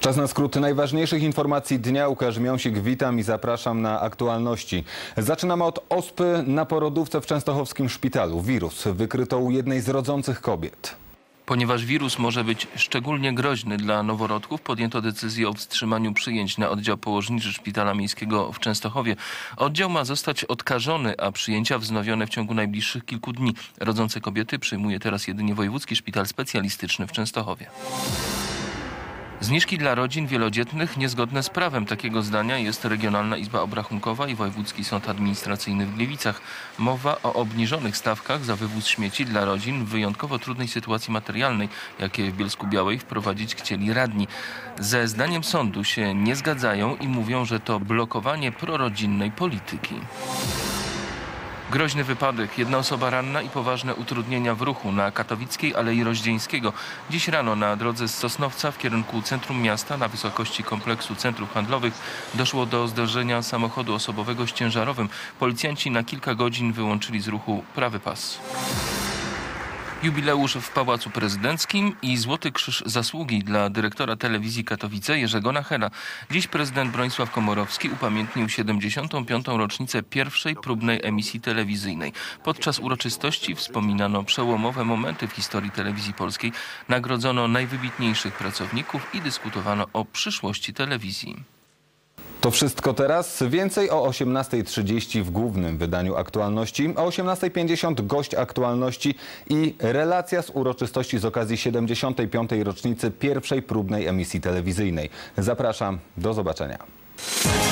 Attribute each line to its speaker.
Speaker 1: Czas na skrót najważniejszych informacji dnia. Łukasz Miąsik, witam i zapraszam na aktualności. Zaczynamy od ospy na porodówce w częstochowskim szpitalu. Wirus wykryto u jednej z rodzących kobiet.
Speaker 2: Ponieważ wirus może być szczególnie groźny dla noworodków, podjęto decyzję o wstrzymaniu przyjęć na oddział położniczy Szpitala Miejskiego w Częstochowie. Oddział ma zostać odkażony, a przyjęcia wznowione w ciągu najbliższych kilku dni. Rodzące kobiety przyjmuje teraz jedynie Wojewódzki Szpital Specjalistyczny w Częstochowie. Zniżki dla rodzin wielodzietnych niezgodne z prawem. Takiego zdania jest Regionalna Izba Obrachunkowa i Wojewódzki Sąd Administracyjny w Gliwicach. Mowa o obniżonych stawkach za wywóz śmieci dla rodzin w wyjątkowo trudnej sytuacji materialnej, jakie w Bielsku-Białej wprowadzić chcieli radni. Ze zdaniem sądu się nie zgadzają i mówią, że to blokowanie prorodzinnej polityki. Groźny wypadek. Jedna osoba ranna i poważne utrudnienia w ruchu na Katowickiej Alei Rozdzieńskiego. Dziś rano na drodze z Sosnowca w kierunku centrum miasta na wysokości kompleksu centrów handlowych doszło do zderzenia samochodu osobowego z ciężarowym. Policjanci na kilka godzin wyłączyli z ruchu prawy pas. Jubileusz w Pałacu Prezydenckim i Złoty Krzyż Zasługi dla dyrektora telewizji Katowice Jerzego Nachera. Dziś prezydent Bronisław Komorowski upamiętnił 75. rocznicę pierwszej próbnej emisji telewizyjnej. Podczas uroczystości wspominano przełomowe momenty w historii telewizji polskiej, nagrodzono najwybitniejszych pracowników i dyskutowano o przyszłości telewizji.
Speaker 1: To wszystko teraz. Więcej o 18:30 w głównym wydaniu aktualności. O 18:50 gość aktualności i relacja z uroczystości z okazji 75. rocznicy pierwszej próbnej emisji telewizyjnej. Zapraszam, do zobaczenia.